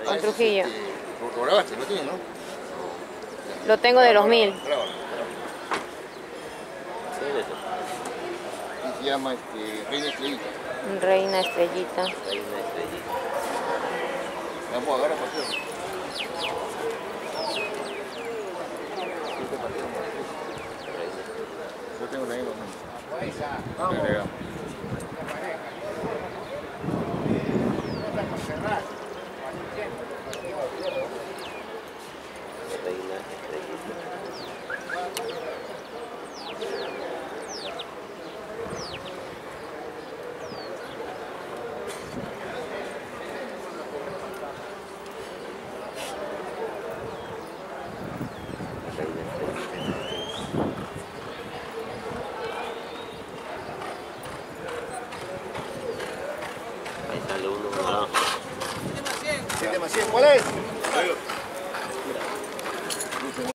Con Trujillo. Lo grabaste, ¿lo tienes, no? Lo tengo de los 1000. Grábalo. Sí, eso. Y se llama Reina Estrellita. Reina Estrellita. Reina Estrellita. Vamos a agarrar para hacerlo. Yo tengo la misma. Vamos. Reina Estrellita. Ahí sale uno naranja. 7 más 100, ¿cuál es?